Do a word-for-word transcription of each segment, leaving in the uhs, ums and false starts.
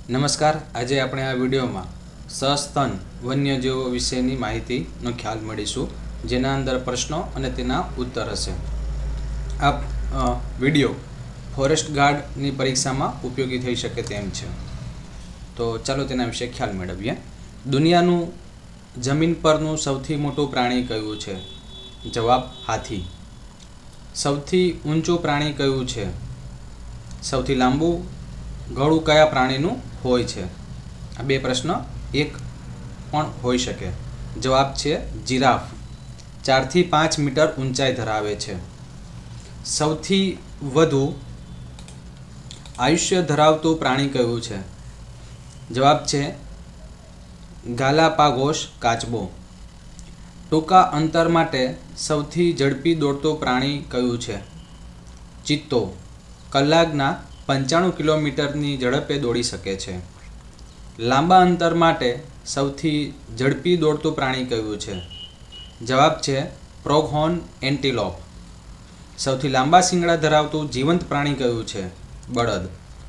નમસ્કાર। આજે આપણે આ વિડીયોમાં સસ્તન વન્યજીવો વિશેની માહિતીનો ખ્યાલ મળીશું, જેના અંદર પ્રશ્નો અને તેના ઉત્તર હશે। આ વિડીયો ફોરેસ્ટ ગાર્ડની પરીક્ષામાં ઉપયોગી થઈ શકે તેમ છે, તો ચાલો તેના વિશે ખ્યાલ મેળવીએ। દુનિયાનું જમીન પરનું સૌથી મોટું પ્રાણી કયું છે? જવાબ હાથી। સૌથી ઊંચું પ્રાણી કયું છે? સૌથી લાંબુ ગળું કયા પ્રાણીનું હોય છે? આ બે પ્રશ્ન એક પણ હોઈ શકે। જવાબ છે જીરાફ। ચારથી પાંચ મીટર ઊંચાઈ ધરાવે છે। સૌથી વધુ આયુષ્ય ધરાવતું પ્રાણી કયું છે? જવાબ છે ગાલાપાગોસ કાચબો। ટૂંકા અંતર માટે સૌથી ઝડપી દોડતું પ્રાણી કયું છે? ચિત્તો। કલાકના પંચાણું કિલોમીટરની ઝડપે દોડી શકે છે। લાંબા અંતર માટે સૌથી ઝડપી દોડતું પ્રાણી કયું છે? જવાબ છે પ્રોગહોર્ન એન્ટીલોપ। સૌથી લાંબા શિંગડા ધરાવતું જીવંત પ્રાણી કયું છે? બળદ।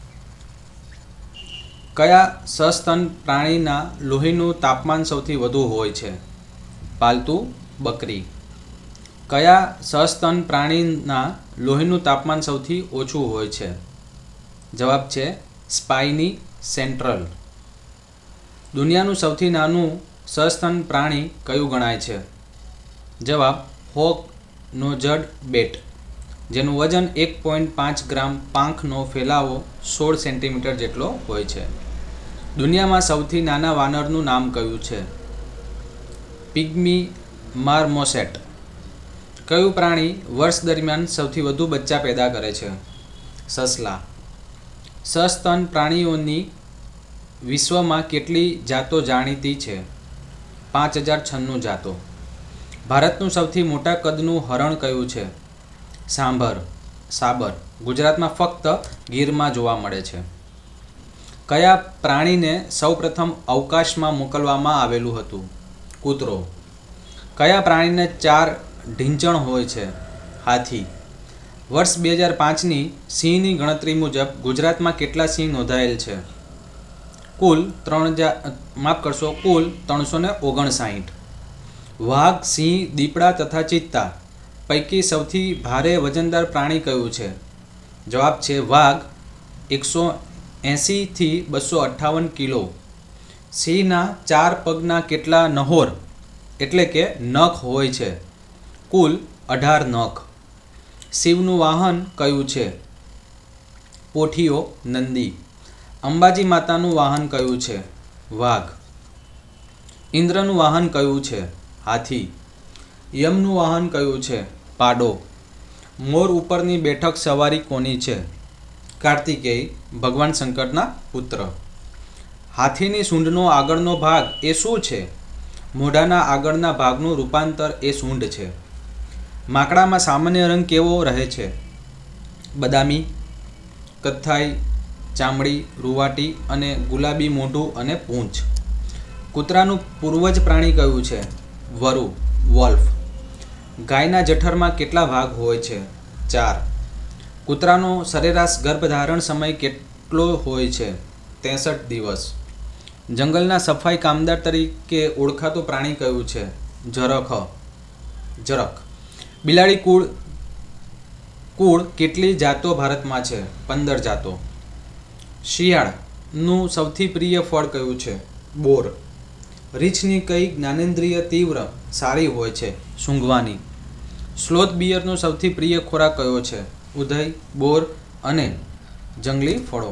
કયા સસ્તન પ્રાણીના લોહીનું તાપમાન સૌથી વધુ હોય છે? પાલતુ બકરી। કયા સસ્તન પ્રાણીના લોહીનું તાપમાન સૌથી ઓછું હોય છે? જવાબ છે સ્પાઇની સેન્ટ્રલ। દુનિયાનું સૌથી નાનું સસ્તન પ્રાણી કયું ગણાય છે? જવાબ હોક નોઝડ બેટ, જેનું વજન એક પોઈન્ટ પાંચ ગ્રામ, પાંખનો ફેલાવો સોળ સેન્ટીમીટર જેટલો હોય છે। દુનિયામાં સૌથી નાના વાનરનું નામ કયું છે? પિગ્મી માર્મોસેટ। કયું પ્રાણી વર્ષ દરમિયાન સૌથી વધુ બચ્ચા પેદા કરે છે? સસલા। સસ્તન પ્રાણીઓની વિશ્વમાં કેટલી જાતો જાણીતી છે? પાંચ હજાર છન્નું જાતો। ભારતનું સૌથી મોટા કદનું હરણ કયું છે? સાંભર સાબર। ગુજરાતમાં ફક્ત ગીરમાં જોવા મળે છે। કયા પ્રાણીને સૌપ્રથમ અવકાશમાં મોકલવામાં આવેલું હતું? કૂતરો। કયા પ્રાણીને ચાર ઢીંચણ હોય છે? હાથી। વર્ષ બે હજાર પાંચની સિંહની ગણતરી મુજબ ગુજરાતમાં કેટલા સિંહ નોંધાયેલ છે? કુલ ત્રણ હજાર માફ કરશો કુલ ત્રણસો ને ઓગણસાઠ। વાઘ, સિંહ, દીપડા તથા ચિત્તા પૈકી સૌથી ભારે વજનદાર પ્રાણી કયું છે? જવાબ છે વાઘ, એકસો એંસીથી બસો અઠ્ઠાવન કિલો। સિંહના ચાર પગના કેટલા નહોર એટલે કે નખ હોય છે? કુલ અઢાર નખ। શિવનું વાહન કયું છે? પોઠીઓ નંદી। અંબાજી માતાનું વાહન કયું છે? વાઘ। ઇન્દ્રનું વાહન કયું છે? હાથી। યમનું વાહન કયું છે? પાડો। મોર ઉપરની બેઠક સવારી કોની છે? કાર્તિકેય, ભગવાન શંકરના પુત્ર। હાથીની સૂંઢનો આગળનો ભાગ એ શું છે? મોઢાના આગળના ભાગનું રૂપાંતર એ સૂંઢ છે। માકડામાં સામાન્ય રંગ કેવો રહે છે? બદામી, કથ્થાઈ, ચામડી, રૂવાટી અને ગુલાબી મોઢું અને પૂંછ। કૂતરાનું પૂર્વજ પ્રાણી કયું છે? વરુ વોલ્ફ। ગાયના જઠરમાં કેટલા ભાગ હોય છે? ચાર। કૂતરાનો સરેરાશ ગર્ભધારણ સમય કેટલો હોય છે? ત્રેસઠ દિવસ। જંગલના સફાઈ કામદાર તરીકે ઓળખાતું પ્રાણી કયું છે? ઝરખ ઝરખ। બિલાડી કુળ કુળ કેટલી જાતો ભારતમાં છે? પંદર જાતો। શિયાળનું સૌથી પ્રિય ફળ કયું છે? બોર। રીંછની કઈ જ્ઞાનેન્દ્રિય તીવ્ર સારી હોય છે? સૂંઘવાની। સ્લોથ બિયરનો સૌથી પ્રિય ખોરાક કયો છે? ઉધઈ, બોર અને જંગલી ફળો।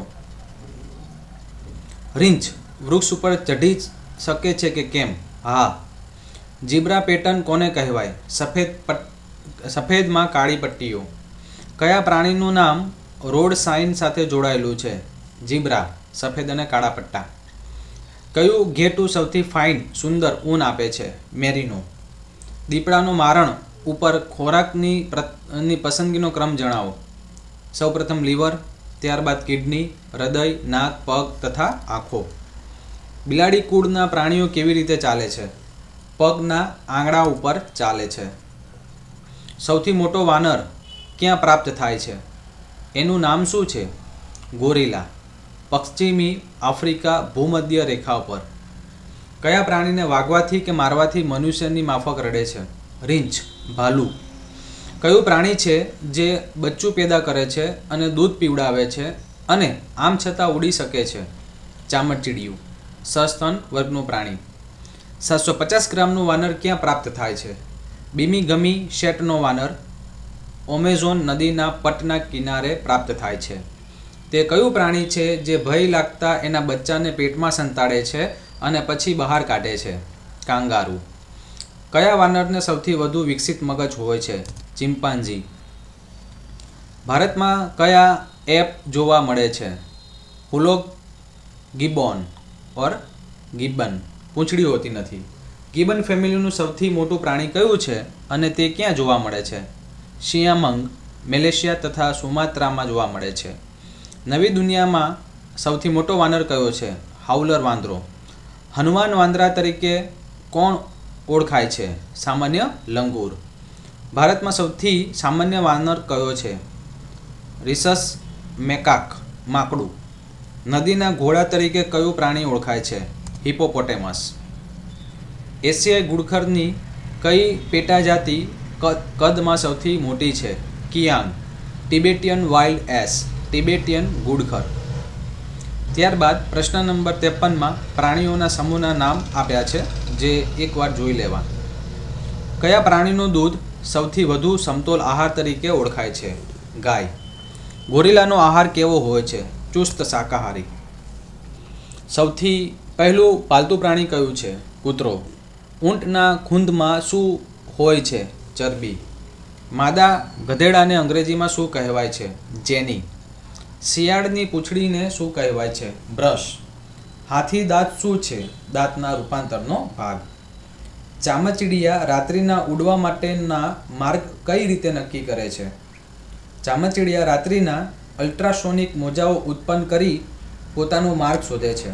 રીંછ વૃક્ષ ઉપર ચઢી શકે છે કે કેમ? હા। ઝીબ્રા પેટર્ન કોને કહેવાય? સફેદ પટ સફેદમાં કાળી પટ્ટીઓ। કયા પ્રાણીનું નામ રોડ સાઇન સાથે જોડાયેલું છે? ઝીબ્રા, સફેદ અને કાળા પટ્ટા। કયું ઘેટું સૌથી ફાઇન સુંદર ઊન આપે છે? મેરીનો। દીપડાનું મારણ ઉપર ખોરાકની ની પસંદગીનો ક્રમ જણાવો। સૌપ્રથમ લીવર, ત્યારબાદ કિડની, હૃદય, નાક, પગ તથા આંખો। બિલાડી કુળના પ્રાણીઓ કેવી રીતે ચાલે છે? પગના આંગળા ઉપર ચાલે છે। સૌથી મોટો વાનર ક્યાં પ્રાપ્ત થાય છે? એનું નામ શું છે? ગોરીલા। પશ્ચિમી આફ્રિકા ભૂમધ્ય રેખા પર. કયા પ્રાણીને વાગવાથી કે મારવાથી મનુષ્યની માફક રડે છે? રીંછ, ભાલુ. કયું પ્રાણી છે જે બચ્ચું પેદા કરે છે અને દૂધ પીવડાવે છે અને આમ છતાં ઉડી શકે છે? ચામચીડિયું, સસ્તન વર્ગનું પ્રાણી. સાતસો પચાસ ગ્રામનું વાનર ક્યાં પ્રાપ્ત થાય છે? બીમી ગમી શેટનો વાનર ઓમેઝોન નદીના પટના કિનારે પ્રાપ્ત થાય છે. તે કયું પ્રાણી છે જે ભય લાગતા એના બચ્ચાને પેટમાં સંતાડે છે અને પછી બહાર કાઢે છે? કાંગારૂ. કયા વાનરને સૌથી વધુ વિકસિત મગજ હોય છે? ચિમ્પાન્ઝી. ભારતમાં કયા એપ જોવા મળે છે? હુલોગ ગિબોન ઓર ગિબન. પૂંછડી હોતી નથી. ગિબન ફેમિલીનું સૌથી મોટું પ્રાણી કયું છે અને તે ક્યાં જોવા મળે છે? શિયામંગ, મલેશિયા તથા સુમાત્રામાં જોવા મળે છે. નવી દુનિયામાં સૌથી મોટો વાનર કયો છે? હાઉલર વાંદરો. હનુમાન વાંદરા તરીકે કોણ ઓળખાય છે? સામાન્ય લંગૂર. ભારતમાં સૌથી સામાન્ય વાનર કયો છે? રિસસ મેકાક, માકડું. નદીના ઘોડા તરીકે કયું પ્રાણી ઓળખાય છે? હિપોપોટેમસ. એશિયાઈ ઘુડખરની કઈ પેટાજાતિ કદમાં સૌથી મોટી છે? Kiang. Tibetan wild ass, Tibetan ઘુડખર. ત્યારબાદ પ્રશ્ન નંબર ત્રેપનમાં પ્રાણીઓના સમૂહના નામ આપ્યા છે, જે એકવાર જોઈ લેવા. કયા પ્રાણીનું દૂધ સૌથી વધુ સમતોલ આહાર તરીકે ઓળખાય છે? ગાય. ગોરીલાનો આહાર કેવો હોય છે? ચુસ્ત શાકાહારી. સૌથી પહેલું પાલતુ પ્રાણી કયું છે? કૂતરો. ઊંટના ખૂંદમાં શું હોય છે? ચરબી. માદા ગધેડાને અંગ્રેજીમાં શું કહેવાય છે? જેની. શિયાળની પૂંછડીને શું કહેવાય છે? બ્રશ. હાથી દાંત શું છે? દાંતના રૂપાંતરનો ભાગ. ચામચીડિયા રાત્રિના ઉડવા માટેના માર્ગ કઈ રીતે નક્કી કરે છે? ચામચીડિયા રાત્રિના અલ્ટ્રાસોનિક મોજાઓ ઉત્પન્ન કરી પોતાનો માર્ગ શોધે છે.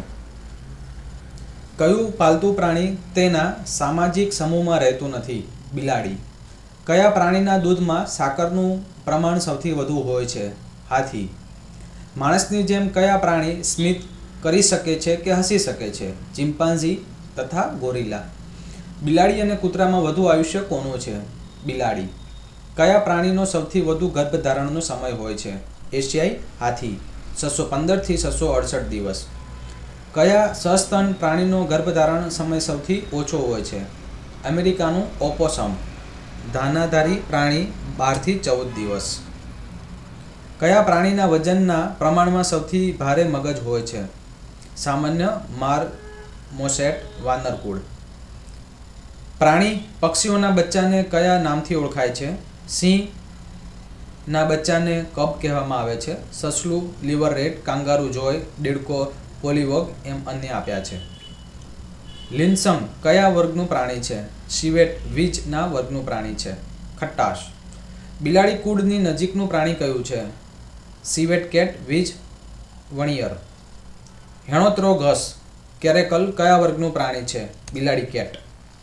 કયું પાલતુ પ્રાણી તેના સામાજિક સમૂહમાં રહેતું નથી? બિલાડી. કયા પ્રાણીના દૂધમાં સાકરનું પ્રમાણ સૌથી વધુ હોય છે? હાથી. માણસની જેમ કયા પ્રાણી સ્મિત કરી શકે છે કે હસી શકે છે? ચિમ્પાન્ઝી તથા ગોરીલા. બિલાડી અને કૂતરામાં વધુ આયુષ્ય કોનું છે? બિલાડી. કયા પ્રાણીનો સૌથી વધુ ગર્ભધારણનો સમય હોય છે? એશિયાઈ હાથી, છસો પંદરથી છસો અડસઠ દિવસ. કયા સસ્તન પ્રાણીનો ગર્ભધારણ સમય સૌથી ઓછો હોય છે? અમેરિકાનું ઓપોસમ. ધાનાધારી પ્રાણી બારથી ચૌદ દિવસ. કયા પ્રાણીના વજનના પ્રમાણમાં સૌથી ભારે મગજ હોય છે? સામાન્ય માર્મોસેટ વાનરકુળ. પ્રાણી પક્ષીઓના બચ્ચાને કયા નામથી ઓળખાય છે? સિંહના બચ્ચાને કબ કહેવામાં આવે છે. સસલું, લીવર રેટ, કાંગારૂ જોય, દેડકો, પોલીવોગ એમ અન્ય આપ્યા છે. લિનસમ કયા વર્ગનું પ્રાણી છે? સિવેટ વીજના વર્ગનું પ્રાણી છે. ખટાશ. બિલાડી કુળની નજીકનું પ્રાણી કયું છે? સિવેટ કેટ વીજ વણિયર. હેણોત્રો ઘસ કેરેકલ કયા વર્ગનું પ્રાણી છે? બિલાડી કેટ.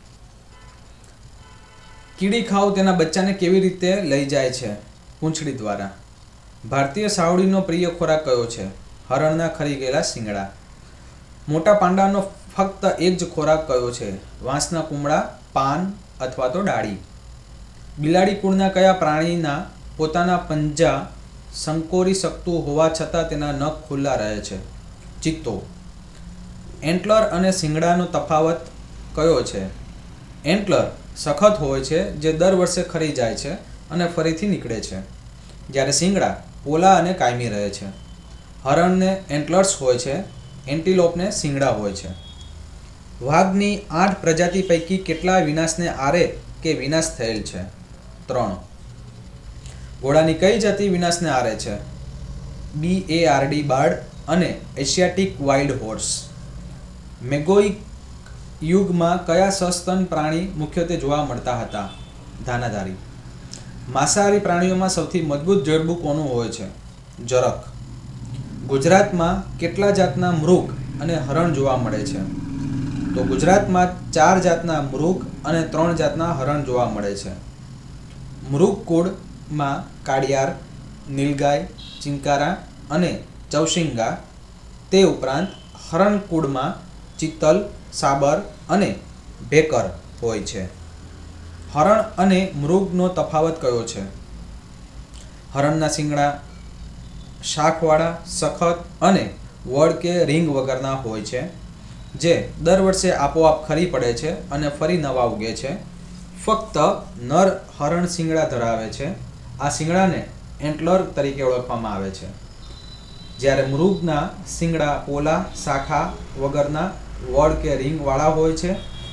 કીડી ખાવ તેના બચ્ચાને કેવી રીતે લઈ જાય છે? પૂંછડી દ્વારા. ભારતીય સાવડીનો પ્રિય ખોરાક કયો છે? હરણના ખરી ગયેલા શિંગડા. મોટા પાંડાનો ફક્ત એક જ ખોરાક કયો છે? વાંસના કુમળા, પાન અથવા તો ડાળી. બિલાડી કુળના કયા પ્રાણીના પોતાના પંજા સંકોરી શકતું હોવા છતાં તેના નખ ખુલ્લા રહે છે? ચિત્તો. એન્ટલર અને શિંગડાનો તફાવત કયો છે? એન્ટલર સખત હોય છે જે દર વર્ષે ખરી જાય છે અને ફરીથી નીકળે છે, જ્યારે શિંગડા પોલા અને કાયમી રહે છે. હરણને એન્ટલર્સ હોય છે, એન્ટિલોપને શિંગડા હોય છે. વાઘની આઠ પ્રજાતિ પૈકી કેટલા વિનાશને આરે કે વિનાશ થયેલ છે? ત્રણ. ઘોડાની કઈ જાતિ વિનાશને આરે છે? B A R D bard અને એશિયાટિક વાઇલ્ડ હોર્સ. મેગોઇક યુગમાં કયા સસ્તન પ્રાણી મુખ્યત્વે જોવા મળતા હતા? ધાનાધારી. માંસાહારી પ્રાણીઓમાં સૌથી મજબૂત જડબું કોનું હોય છે? જરખ. ગુજરાતમાં કેટલા જાતના મૃગ અને હરણ જોવા મળે છે? તો ગુજરાતમાં ચાર જાતના મૃગ અને ત્રણ જાતના હરણ જોવા મળે છે. મૃગ કુળમાં કાળિયાર, નીલગાય, ચિંકારા અને ચૌશિંગા તે ઉપરાંત હરણકુળમાં ચિત્તલ, સાબર અને ભેકર હોય છે. હરણ અને મૃગનો તફાવત કયો છે? હરણના શિંગડા શાખવાળા, સખત અને વળ કે રીંગ વગરના હોય છે, જે દર વર્ષે આપોઆપ ખરી પડે છે અને ફરી નવા ઉગે છે. ફક્ત નર હરણ શિંગડા ધરાવે છે. આ શિંગડાને એન્ટલર તરીકે ઓળખવામાં આવે છે. જ્યારે મૃગના શિંગડા પોલા, શાખા વગરના, વળ કે રીંગ વાળા હોય છે,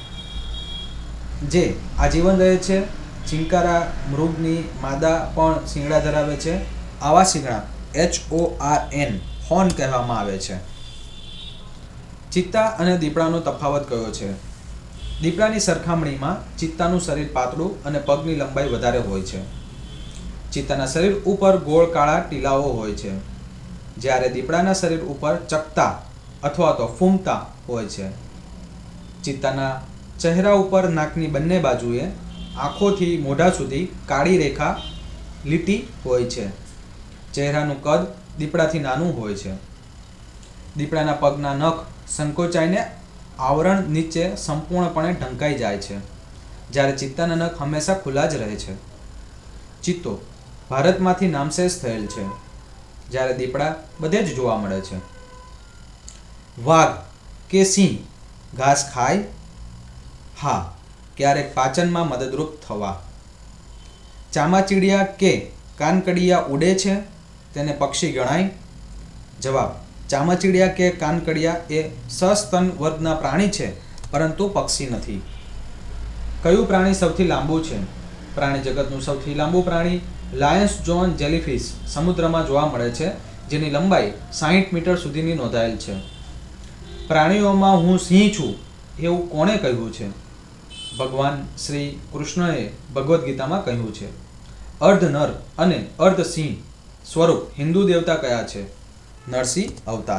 જે આજીવન રહે છે. ચિંકારા મૃગની માદા પણ શિંગડા ધરાવે છે. આવા શિંગડા H O R N horn કહેવામાં આવે છે. ચિત્તા અને દીપડાનો તફાવત કયો છે? દીપડાની સરખામણીમાં ચિત્તાનું શરીર પાતળું અને પગની લંબાઈ વધારે હોય છે. ચિત્તાના શરીર ઉપર ગોળ કાળા ટીલાઓ હોય છે, જ્યારે દીપડાના શરીર ઉપર ચકતા અથવા તો ફૂમતા હોય છે. ચિત્તાના ચહેરા ઉપર નાકની બંને બાજુએ આંખોથી મોઢા સુધી કાળી રેખા લીટી હોય છે. ચહેરાનું કદ દીપડાથી નાનું હોય છે. દીપડાના પગના નખ સંકોચાઈને આવરણ નીચે સંપૂર્ણપણે ઢંકાઈ જાય છે, જ્યારે ચિત્તાના નખ હંમેશા ખુલ્લા જ રહે છે. ચિત્તો ભારતમાંથી નામશેષ થયેલ છે, જ્યારે દીપડા બધે જ જોવા મળે છે. વાઘ કે સિંહ ઘાસ ખાય? હા, ક્યારેક પાચનમાં મદદરૂપ થવા. ચામાચીડિયા કે કાનકડિયા ઉડે છે, તેને પક્ષી ગણાય? જવાબ: ચામાચીડિયા કે કાનકડિયા એ સસ્તન વર્ગના પ્રાણી છે, પરંતુ પક્ષી નથી. કયું પ્રાણી સૌથી લાંબુ છે? પ્રાણી જગતનું સૌથી લાંબુ પ્રાણી લાયન્સ જોન જેલીફિશ સમુદ્રમાં જોવા મળે છે, જેની લંબાઈ સાહીઠ મીટર સુધીની નોંધાયેલ છે. પ્રાણીઓમાં હું સિંહ છું એવું કોણે કહ્યું છે? ભગવાન શ્રી કૃષ્ણએ ભગવદ્ ગીતામાં કહ્યું છે. અર્ધ નર અને અર્ધ સિંહ સ્વરૂપ હિન્દુ દેવતા કયા છે? નરસિંહ અવતાર.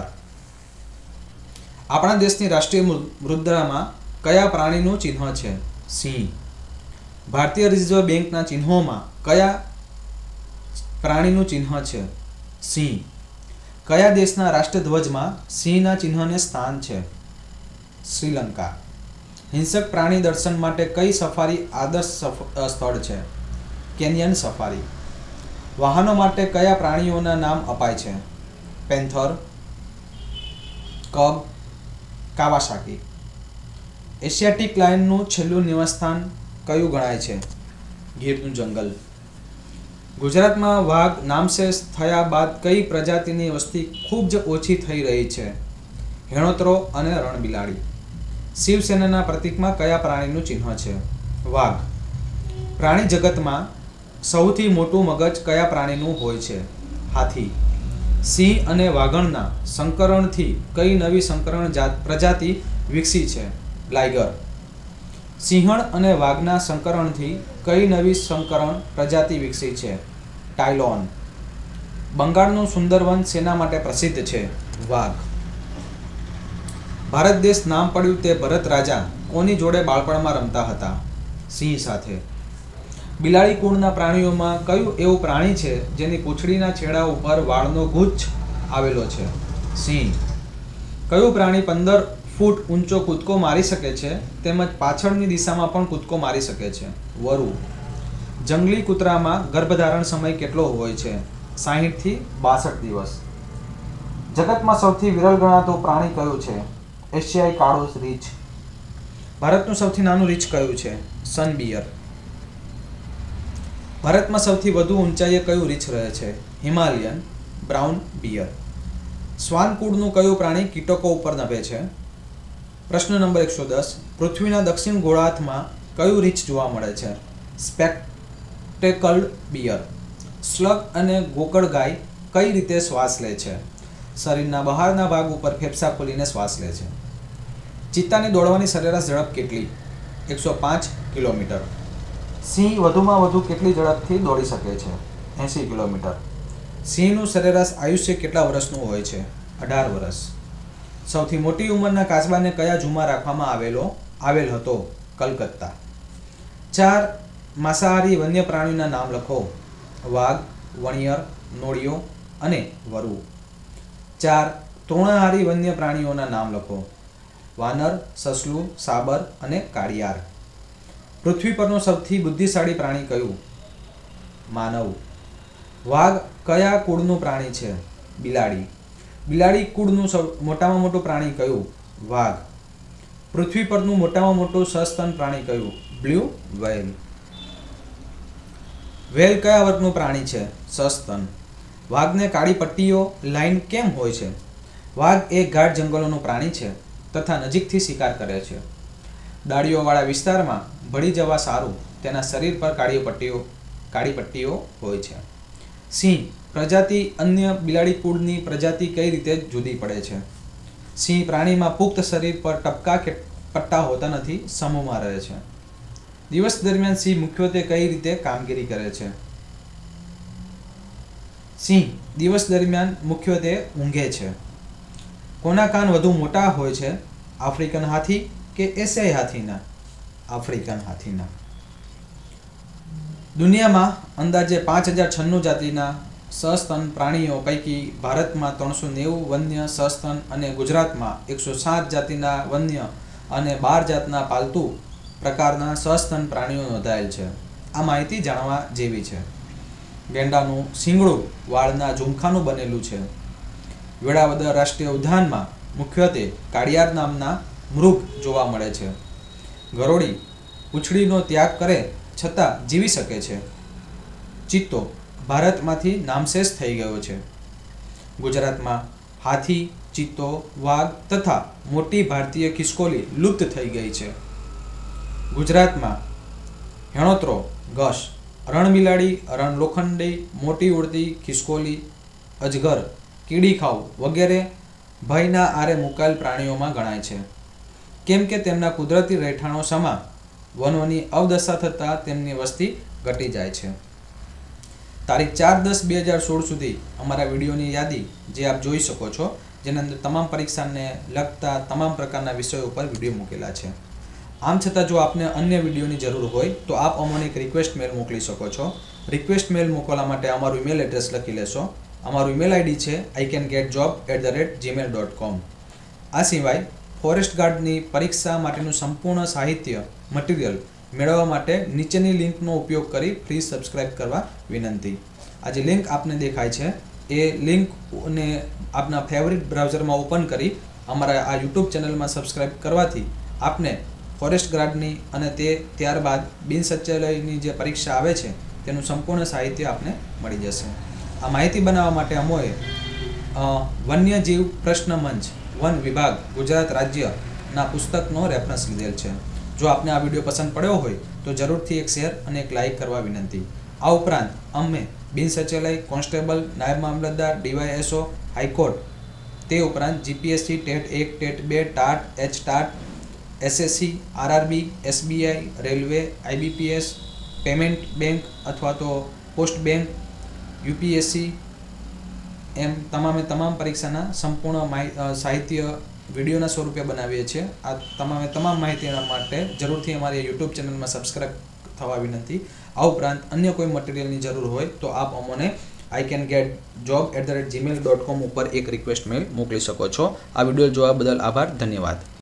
આપણા દેશની રાષ્ટ્રીય મુદ્રામાં કયા પ્રાણીનું ચિહ્ન છે? સિંહ. ભારતીય રિઝર્વ બેંકના ચિહ્નોમાં કયા પ્રાણીનું ચિહ્ન છે? સિંહ. કયા દેશના રાષ્ટ્રધ્વજમાં સિંહના ચિહ્નને સ્થાન છે? શ્રીલંકા. હિંસક પ્રાણી દર્શન માટે કઈ સફારી આદર્શ સ્થળ છે? Kenyan safari. વાહનો માટે કયા પ્રાણીઓના નામ અપાય છે? Panther, cub, Kawasaki. એશિયાટિક લાયનનું છેલ્લું નિવાસસ્થાન કયું ગણાય છે? ગીરનું જંગલ. ગુજરાતમાં વાઘ નામશેષ થયા બાદ કઈ પ્રજાતિની વસ્તી ખૂબ જ ઓછી થઈ રહી છે? હેણોતરો અને રણબિલાડી. શિવસેનાના પ્રતીકમાં કયા પ્રાણીનું ચિહ્ન છે? વાઘ. પ્રાણી જગતમાં સૌથી મોટું મગજ કયા પ્રાણીનું હોય છે? હાથી. સિંહ અને વાઘણના સંકરણથી કઈ નવી સંકરણ જાત પ્રજાતિ વિકસી છે? લાઇગર. સિંહણ અને વાઘના સંકરણથી કઈ નવી સંકરણ પ્રજાતિ વિકસી છે? ટાયલોન. બંગાળનું સુંદરવન શેના માટે પ્રસિદ્ધ છે? વાઘ. ભારત દેશ નામ પડ્યું તે ભરત રાજા કોની જોડે બાળપણમાં રમતા હતા? સિંહ સાથે. બિલાડી કુળના પ્રાણીઓમાં કયું એવું પ્રાણી છે જેની પૂંછડીના છેડા ઉપર વાળનો ગુચ્છ આવેલો છે? સિંહ. કયું પ્રાણી પંદર ફૂટ ઊંચો કૂદકો મારી શકે છે તેમજ પાછળની દિશામાં પણ કૂદકો મારી શકે છે? વરુ. જંગલી કૂતરામાં ગર્ભધારણ સમય કેટલો હોય છે? સાહીઠ થી બાસઠ દિવસ. જગતમાં સૌથી વિરલ ગણાતું પ્રાણી કયું છે? એશિયાઈ કાળો રીંછ. ભારતનું સૌથી નાનું રીંછ કયું છે? સનબિયર. ભારતમાં સૌથી વધુ ઊંચાઈએ કયું રીંછ રહે છે? Himalayan brown bear. શ્વાન કુળનું કયું પ્રાણી કીટકો ઉપર નભે છે? પ્રશ્ન નંબર એકસો દસ. પૃથ્વીના દક્ષિણ ગોળાર્ધમાં કયું રીંછ જોવા મળે છે? સ્પેક્ટેકલ્ડ બિયર. સ્લગ અને ગોકળ ગાય કઈ રીતે શ્વાસ લે છે? શરીરના બહારના ભાગ ઉપર ફેફસા ખોલીને શ્વાસ લે છે. ચિત્તાની દોડવાની સરેરાશ ઝડપ કેટલી? એકસો પાંચ કિલોમીટર. સિંહ વધુમાં વધુ કેટલી ઝડપથી દોડી શકે છે? એંસી કિલોમીટર. સિંહનું સરેરાશ આયુષ્ય કેટલા વર્ષનું હોય છે? અઢાર વર્ષ. સૌથી મોટી ઉંમરના કાચબાને કયા ઝૂમાં રાખવામાં આવેલો આવેલ હતો? કલકત્તા. ચાર માંસાહારી વન્ય પ્રાણીઓના નામ લખો. વાઘ, વણિયર, નોળિયો અને વરુ. ચાર તૃણાહારી વન્ય પ્રાણીઓના નામ લખો. વાનર, સસલું, સાબર અને કાળિયાર. પૃથ્વી પરનું સૌથી બુદ્ધિશાળી પ્રાણી કયું? માનવ. વાઘ કયા કુળનું પ્રાણી છે? બિલાડી. બિલાડી કુળનું મોટામાં મોટું પ્રાણી કયું? વાઘ. પૃથ્વી પરનું મોટામાં મોટું સસ્તન પ્રાણી કયું? Blue whale. વ્હેલ કયા વર્ગનું પ્રાણી છે? સસ્તન. વાઘને કાળી પટ્ટીઓ લાઈન કેમ હોય છે? વાઘ એક ગાઢ જંગલોનું પ્રાણી છે તથા નજીકથી શિકાર કરે છે. ડાળીઓવાળા વિસ્તારમાં ભળી જવા સારું તેના શરીર પર કાળી પટ્ટીઓ કાળી પટ્ટીઓ હોય છે. સિંહ પ્રજાતિ અન્ય બિલાડી કુળની પ્રજાતિ કઈ રીતે જુદી પડે છે? સિંહ પ્રાણીમાં પુખ્ત શરીર પર ટપકા કે પટ્ટા હોતા નથી, સમૂહમાં રહે છે. દિવસ દરમિયાન સિંહ મુખ્યત્વે કઈ રીતે કામગીરી કરે છે? સિંહ દિવસ દરમિયાન મુખ્યત્વે ઊંઘે છે. કોના કાન વધુ મોટા હોય છે? આફ્રિકન હાથી કે એશિયાઈ હાથીના? આફ્રિકન હાથીના. દુનિયામાં અંદાજે પાંચ હજાર છન્નું જાતિના સસ્તન પ્રાણીઓ પૈકી ભારતમાં ત્રણસો નેવું વન્ય સસ્તન અને ગુજરાતમાં એકસો સાત જાતિના વન્ય અને બાર જાતના પાલતુ પ્રકારના સસ્તન પ્રાણીઓ નોંધાયેલ છે. આ માહિતી જાણવા જેવી છે. ગેંડાનું શિંગડું વાળના ઝુમખાનું બનેલું છે. વેળાવદર રાષ્ટ્રીય ઉદ્યાનમાં મુખ્યત્વે કાળિયાર નામના મૃગ જોવા મળે છે. ગરોળી પૂંછડીનો ત્યાગ કરે છતાં જીવી શકે છે. ચિત્તો ભારતમાંથી નામશેષ થઈ ગયો છે. ગુજરાતમાં હાથી, ચિત્તો, વાઘ તથા મોટી ભારતીય ખિસકોલી લુપ્ત થઈ ગઈ છે. ગુજરાતમાં હેણોત્રો, ઘસ, રણબિલાડી, રણલોખંડી, મોટી ઉડતી ખિસકોલી, અજગર, કીડીખાવ વગેરે ભયના આરે મુકાયેલ પ્રાણીઓમાં ગણાય છે. કેમ કે તેમના કુદરતી રહેઠાણો સમા વનોની અવદશા થતાં તેમની વસ્તી ઘટી જાય છે. તારીખ ચાર દસ બે હજાર સોળ સુધી અમારા વિડીયોની યાદી જે આપ જોઈ શકો છો, જેના અંદર તમામ પરીક્ષાને લગતા તમામ પ્રકારના વિષયો ઉપર વિડીયો મૂકેલા છે. આમ છતાં જો આપને અન્ય વિડીયોની જરૂર હોય તો આપ અમને એક રિક્વેસ્ટ મેલ મોકલી શકો છો. રિક્વેસ્ટ મેલ મોકલવા માટે અમારું ઈમેલ એડ્રેસ લખી લેશો. અમારું ઈમેલ આઈડી છે I can get job at the rate Gmail dot com. આ સિવાય ફોરેસ્ટ ગાર્ડની પરીક્ષા માટેનું સંપૂર્ણ સાહિત્ય મટીરિયલ મેળવવા માટે નીચેની લિંકનો ઉપયોગ કરી ફ્રી સબસ્ક્રાઇબ કરવા વિનંતી. આ જે લિંક આપને દેખાય છે એ લિંકને આપના ફેવરિટ બ્રાઉઝરમાં ઓપન કરી અમારા આ યુટ્યુબ ચેનલમાં સબસ્ક્રાઇબ કરવાથી આપને ફોરેસ્ટ ગાર્ડની અને તે ત્યારબાદ બિન સચિવાલયની જે પરીક્ષા આવે છે તેનું સંપૂર્ણ સાહિત્ય આપને મળી જશે. આ માહિતી બનાવવા માટે અમોએ વન્યજીવ પ્રશ્ન મંચ વન વિભાગ ગુજરાત રાજ્યના પુસ્તકનો રેફરન્સ લીધેલ છે. જો આપને આ વિડીયો પસંદ પડ્યો હોય તો જરૂરથી એક શેર અને એક લાઇક કરવા વિનંતી. આ ઉપરાંત અમે બિન સચિવાલય, કોન્સ્ટેબલ, નાયબ મામલતદાર, ડીવાયએસઓ, હાઈકોર્ટ, તે ઉપરાંત જીપીએસસી, ટેટ એક, ટેટ બે, TAT, H TAT, SSC, RRB, SBI, railway, IBPS, payment bank અથવા તો પોસ્ટ બેંક, યુપીએસસી એમ તમામે તમામ પરીક્ષાના સંપૂર્ણ સાહિત્ય વિડીયોના સ્વરૂપે બનાવીએ છીએ. આ તમામે તમામ માહિતીના માટે જરૂરથી અમારી યુટ્યુબ ચેનલમાં સબસ્ક્રાઇબ થવા વિનંતી. આ ઉપરાંત અન્ય કોઈ મટીરિયલની જરૂર હોય તો આપ અમને I can get job at the rate Gmail dot com ઉપર એક રિક્વેસ્ટ મેલ મોકલી શકો છો. આ વિડીયો જોવા બદલ આભાર. ધન્યવાદ.